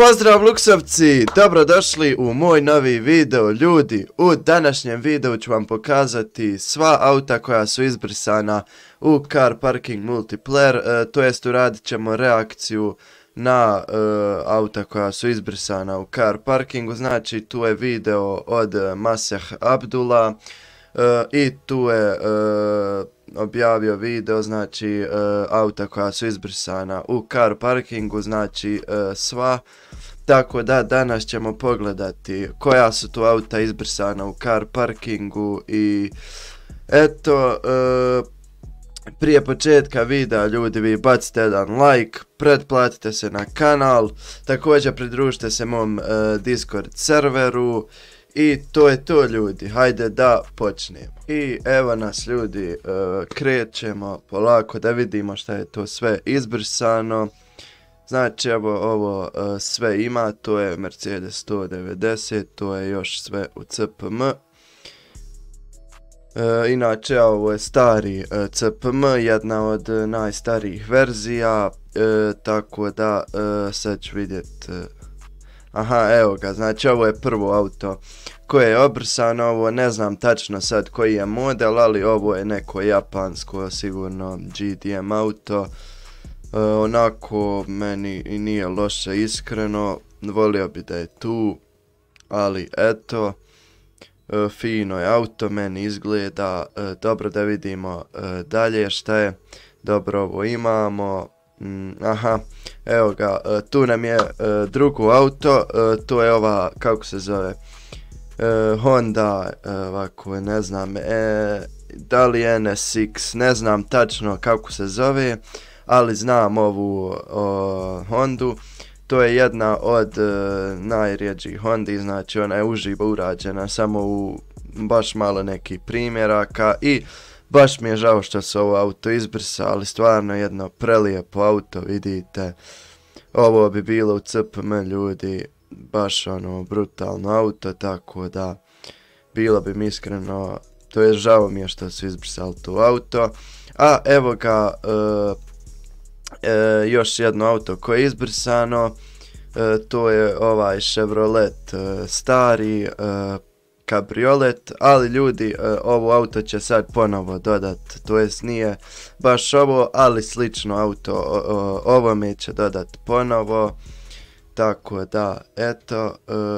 Pozdrav Luksovci, dobrodošli u moj novi video. Ljudi, u današnjem videu ću vam pokazati sva auta koja su izbrisana u Car Parking Multiplayer, to jest uradit ćemo reakciju na auta koja su izbrisana u Car Parkingu. Znači tu je video od Maseh Abdullah i tu je objavio video, znači auta koja su izbrisana u Car Parkingu, znači sva. Tako da danas ćemo pogledati koja su tu auta izbrisana u Car Parkingu i eto, prije početka videa ljudi vi bacite jedan like, pretplatite se na kanal, također pridružite se mom Discord serveru. I to je to ljudi, hajde da počnemo. I evo nas ljudi, krećemo polako da vidimo šta je to sve izbrisano. Znači evo ovo sve ima, to je Mercedes 190, to je još sve u CPM. Inače ovo je stari CPM, jedna od najstarijih verzija, tako da sad ću vidjeti. Aha, evo ga, znači ovo je prvo auto koje je obrisano, ovo ne znam tačno sad koji je model, ali ovo je neko japansko, sigurno GDM auto. Onako meni i nije loše iskreno, volio bi da je tu, ali eto, fino je auto, meni izgleda. Dobro, da vidimo dalje šta je. Dobro, ovo imamo. Aha, evo ga, tu nam je drugo auto, to je ova, kako se zove, Honda, ovako, ne znam, da li NSX, ne znam tačno kako se zove, ali znam ovu Hondu. To je jedna od najrjeđih Hondi, znači ona je uživo urađena samo u baš malo nekih primjeraka i baš mi je žao što su ovo auto izbrisali, stvarno jedno prelijepo auto, vidite. Ovo bi bilo u CPM ljudi, baš ono brutalno auto, tako da bilo bi mi iskreno, to je žao mi je što su izbrisali tu auto. A evo ga, još jedno auto koje je izbrisano, to je ovaj Chevrolet stari kabriolet, ali ljudi ovo auto će sad ponovo dodat, to jest nije baš ovo, ali slično auto ovome će dodat ponovo, tako da eto,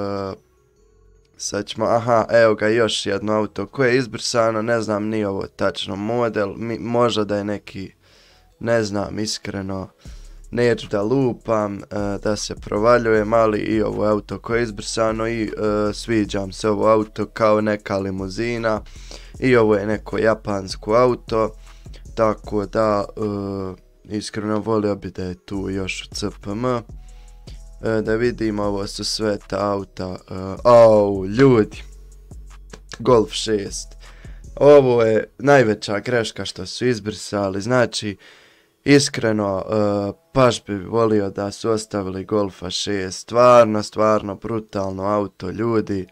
sad ćemo, aha, evo ga još jedno auto koje je izbrisano, ne znam ni ovo tačno model, možda da je neki, ne znam iskreno, neću da lupam, da se provaljujem, ali i ovo auto koje je izbrisano i sviđam se ovo auto kao neka limuzina i ovo je neko japansko auto, tako da iskreno volio bi da je tu još u CPM. Da vidimo, ovo su sve ta auta, ljudi, Golf 6, ovo je najveća greška što su izbrisali, znači iskreno, baš bi volio da su ostavili Golfa 6, stvarno brutalno auto ljudi.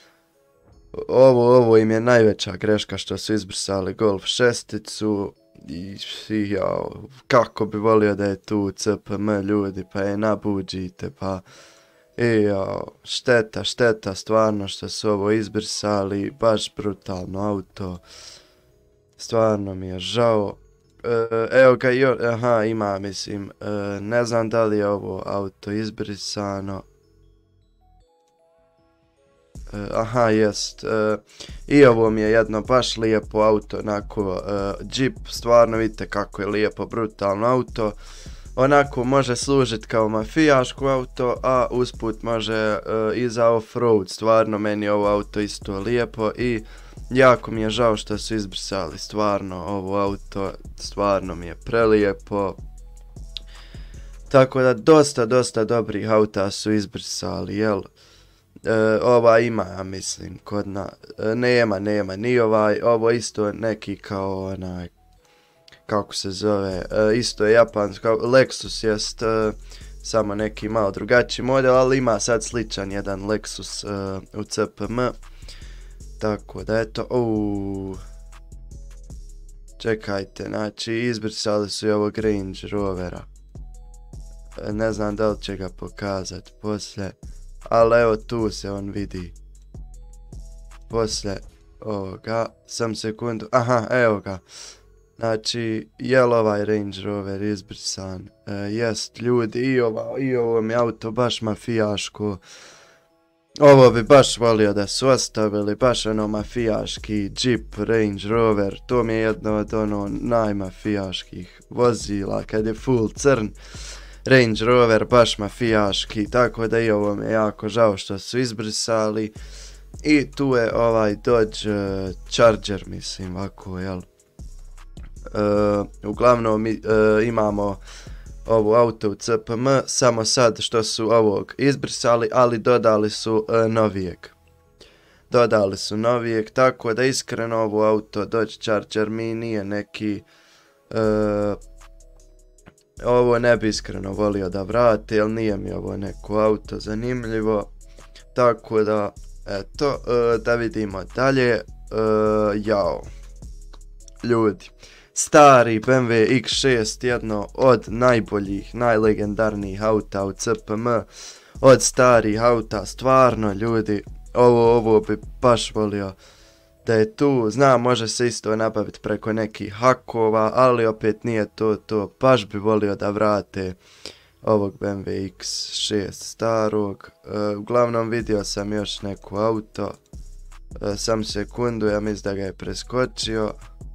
Ovo im je najveća greška što su izbrisali Golf 6 i jao, kako bi volio da je tu CPM ljudi, pa je nabuđite, pa jao, šteta stvarno što su ovo izbrisali, baš brutalno auto, stvarno mi je žao. Evo ga, aha, ima, mislim, ne znam da li je ovo auto izbrisano. Aha, jest. I ovo mi je jedno baš lijepo auto, onako, Jeep, stvarno vidite kako je lijepo, brutalno auto. Onako može služiti kao mafijaško auto, a usput može i za off-road, stvarno meni ovo auto isto lijepo i jako mi je žao što su izbrisali stvarno ovo auto, stvarno mi je prelijepo. Tako da dosta dobrih auta su izbrisali, jel? Ova ima, ja mislim, nema ni ovaj, ovo isto neki kao onaj, kako se zove, isto je japansko, Lexus jest, samo neki malo drugačiji model, ali ima sad sličan jedan Lexus u CPM. Tako da eto, čekajte, znači izbrisali su i ovog Range Rovera. Ne znam da li će ga pokazati poslije, ali evo tu se on vidi. Poslije ovoga, sam sekundu, aha, evo ga. Znači, je li ovaj Range Rover izbrisan? Jest, ljudi, i ovo mi auto baš mafijaško. Ovo bi baš volio da su ostavili, baš ono mafijaški Jeep Range Rover. To mi je jedno od ono najmafijaških vozila, kad je full crn. Range Rover baš mafijaški, tako da i ovo mi je jako žao što su izbrisali. I tu je ovaj Dodge Charger, mislim, ovako, jel? Uglavnom imamo ovu auto u CPM, samo sad što su ovog izbrisali, ali dodali su novijeg. Dodali su novijeg, tako da iskreno ovo auto Dodge Charger mi nije neki... ovo ne bi iskreno volio da vrate, jer nije mi ovo neko auto zanimljivo. Tako da, eto, da vidimo dalje. Jao. Ljudi. Stari BMW X6, jedno od najboljih, najlegendarnijih auta u CPM, od starih auta, stvarno ljudi, ovo bi baš volio da je tu. Znam, može se isto nabaviti preko nekih hakova, ali opet nije to, baš bi volio da vrate ovog BMW X6 starog. Uglavnom vidio sam još neko auto, sam sekundu, ja mislim da ga je preskočio.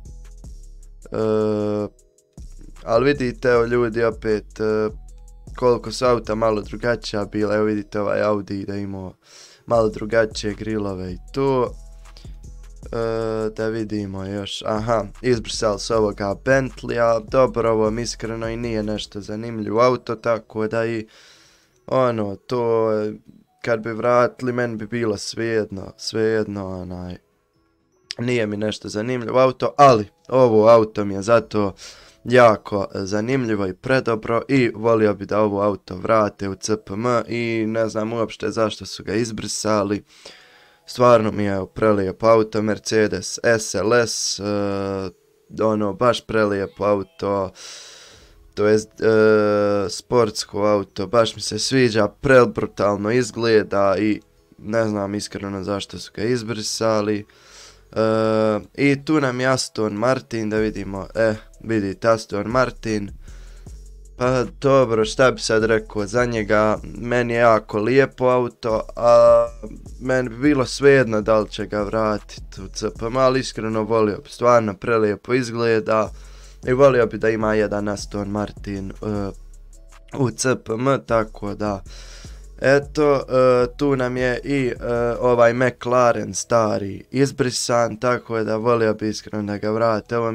Ali vidite, evo ljudi, opet koliko su auta malo drugačija bila. Evo vidite ovaj Audi da imao malo drugačije grilove i to. Da vidimo još, aha, izbrisali su ovoga Bentleya. Dobro, ovo mi iskreno i nije nešto zanimljivo auto, tako da i ono, to kad bi vratili meni bi bilo svejedno, onaj, nije mi nešto zanimljivo auto, ali ovo auto mi je zato jako zanimljivo i predobro i volio bi da ovo auto vrate u CPM i ne znam uopšte zašto su ga izbrisali. Stvarno mi je prelijep auto, Mercedes SLS, ono baš prelijep auto, to je sportsko auto, baš mi se sviđa, prebrutalno izgleda i ne znam iskreno zašto su ga izbrisali. I tu nam je Aston Martin, da vidimo, vidite Aston Martin, pa dobro, šta bi sad rekao za njega, meni je jako lijepo auto, a meni bi bilo svejedno da li će ga vratiti u CPM, ali iskreno volio bi, stvarno prelijepo izgleda i volio bi da ima jedan Aston Martin u CPM, tako da, eto, tu nam je i ovaj McLaren stari izbrisan, tako da volio bi iskreno da ga vrate. Ovo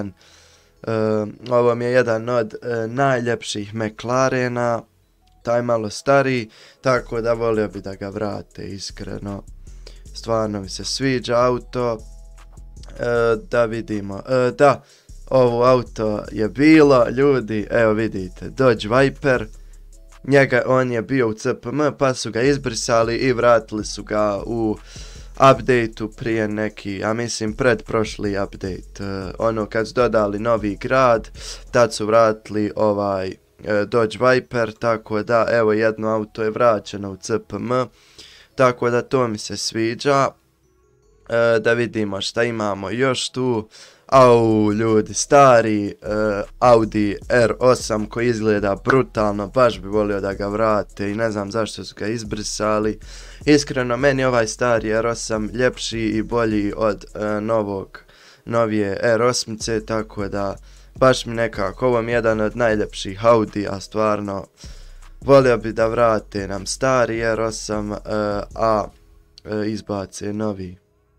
mi je jedan od najljepših McLarena, taj malo stariji, tako da volio bi da ga vrate iskreno. Stvarno mi se sviđa auto. Da vidimo, da, ovo auto je bilo, ljudi, evo vidite, Dodge Viper. On je bio u CPM, pa su ga izbrisali i vratili su ga u update-u prije neki, ja mislim predprošli update. Ono kad su dodali novi grad, tad su vratili ovaj Dodge Viper, tako da evo jedno auto je vraćeno u CPM, tako da to mi se sviđa. Da vidimo šta imamo još tu. Au, ljudi, stari Audi R8 koji izgleda brutalno, baš bi volio da ga vrate i ne znam zašto su ga izbrisali. Iskreno, meni ovaj stari R8 ljepši i bolji od novije R8-ce, tako da baš mi nekako, ovo mi je jedan od najljepših Audi, a stvarno volio bi da vrate nam stari R8, a izbace novi.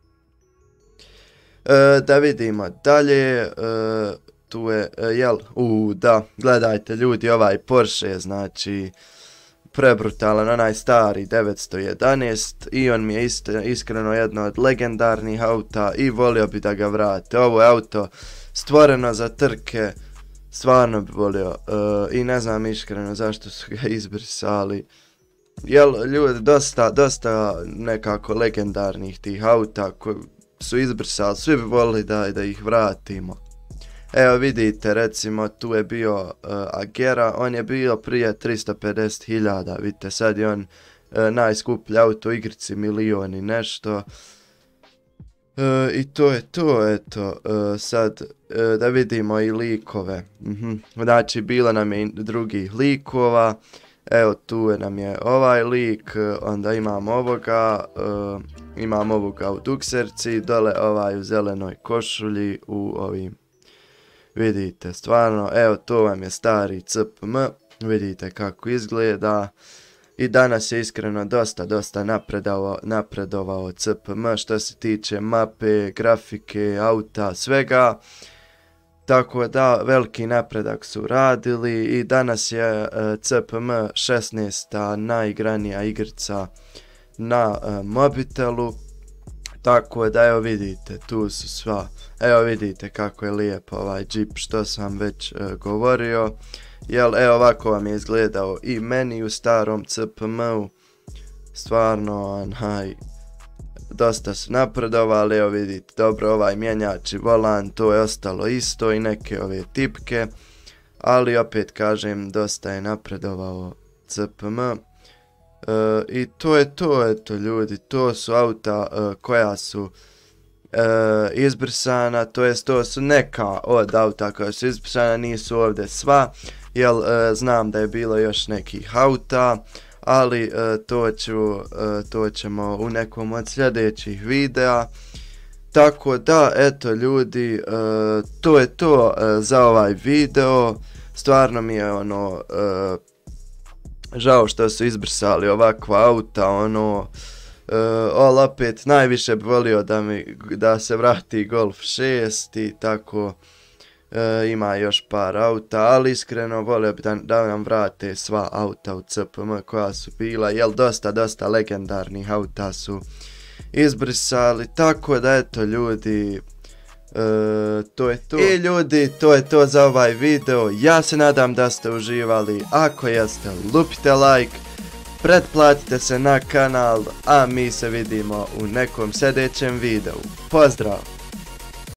Da vidimo dalje, tu je, da, gledajte ljudi, ovaj Porsche, znači, prebrutalan, onaj stari 911 i on mi je iskreno jedno od legendarnih auta i volio bi da ga vrate. Ovo je auto stvoreno za trke, stvarno bi volio i ne znam iskreno zašto su ga izbrisali. Ljudi, dosta nekako legendarnih tih auta koji su izbrisali, svi bi volili da ih vratimo. Evo vidite, recimo tu je bio Agera, on je bio prije 350.000, vidite sad je on najskuplji auto u igrici, milion i nešto. I to je to, eto, sad da vidimo i likove. Znači bilo nam je drugih likova, evo tu nam je ovaj lik, onda imam ovoga u dukserci, dole ovaj u zelenoj košulji, u ovim, vidite, stvarno, evo to vam je stari CPM, vidite kako izgleda. I danas je iskreno dosta napredovao CPM što se tiče mape, grafike, auta, svega. Tako da veliki napredak su radili i danas je CPM 16. naigranija igrica na mobitelu. Tako da evo vidite, tu su sva, evo vidite kako je lijep ovaj džip što sam već govorio. Jel, evo ovako vam je izgledao i meni u starom CPM-u, stvarno, dosta su napredovali, evo vidite, dobro ovaj mjenjač i volan, to je ostalo isto i neke ove tipke, ali opet kažem, dosta je napredovao CPM. I to je to, eto ljudi, to su auta koja su izbrisana, to jest to su neka od auta koja su izbrisana, nisu ovdje sva, jer znam da je bilo još nekih auta, ali to ćemo u nekom od sljedećih videa. Tako da, eto ljudi, to je to za ovaj video, stvarno mi je žao što su izbrisali ovakva auta, ali opet najviše bi volio da se vrati Golf 6 i tako, ima još par auta, ali iskreno volio bi da nam vrate sva auta u CPM koja su bila, jer dosta legendarnih auta su izbrisali, tako da eto ljudi, to je to. I ljudi, to je to za ovaj video, ja se nadam da ste uživali, ako jeste lupite like, pretplatite se na kanal, a mi se vidimo u nekom sljedećem videu. Pozdrav!